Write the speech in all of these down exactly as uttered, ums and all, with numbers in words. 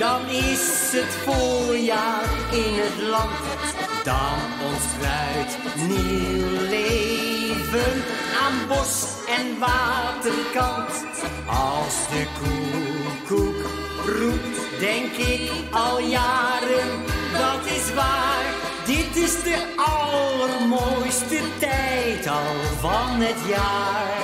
dan is het voorjaar in het land. Dan ontspruit nieuw leven aan bos en waterkant. Als de koekoek roept, denk ik al jaren, dat is waar. Dit is de allermooiste tijd al van het jaar.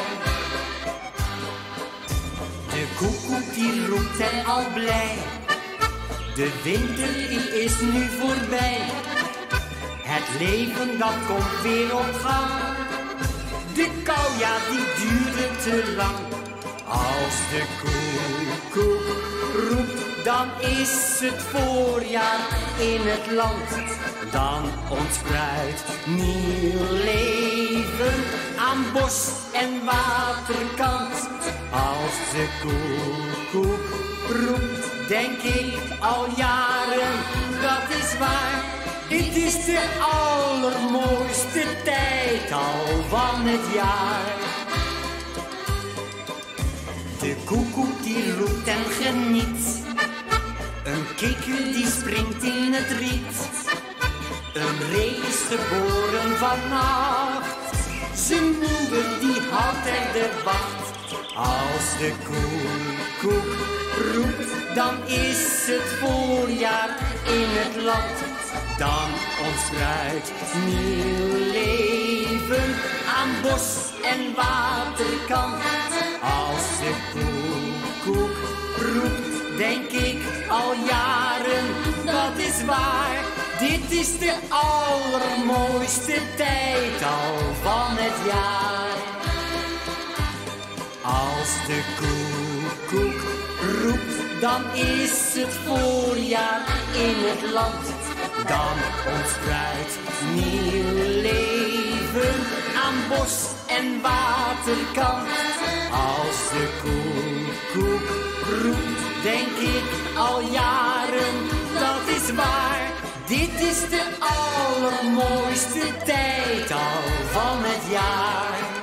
De koekoek die roept en al blij, de winter die is nu voorbij. Het leven dat komt weer op gang, de kou ja die duurde te lang. Als de koekoek roept, dan is het voorjaar in het land. Dan ontspruit nieuw leven aan bos en waterkant. Als de koekoek roept, denk ik al jaren, dat is waar. Dit is de allermooiste tijd al van het jaar. De koekoek die roept en geniet, een kikker die springt in het riet. Een ree is geboren vannacht, zijn moeder die houdt er de wacht. Als de koekoek roept, dan is het voorjaar in het land. Dan ontspruit nieuw leven aan bos en waterkant. Als de koekoek roept, denk ik al jaren, dat is waar. Dit is de allermooiste tijd al van het jaar. Als de koekoek roept, dan is het voorjaar in het land. Dan ontspruit nieuw leven aan bos en waterkant. Als de koekoek roept, denk ik al jaren, dat is waar. Dit is de allermooiste tijd al van het jaar.